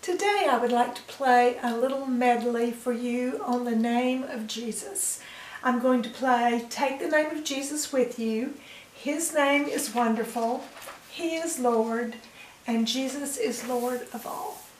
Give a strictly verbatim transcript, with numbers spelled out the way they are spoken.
Today I would like to play a little medley for you on the name of Jesus. I'm going to play Take the Name of Jesus with you. His name is wonderful. He is Lord, and Jesus is Lord of all.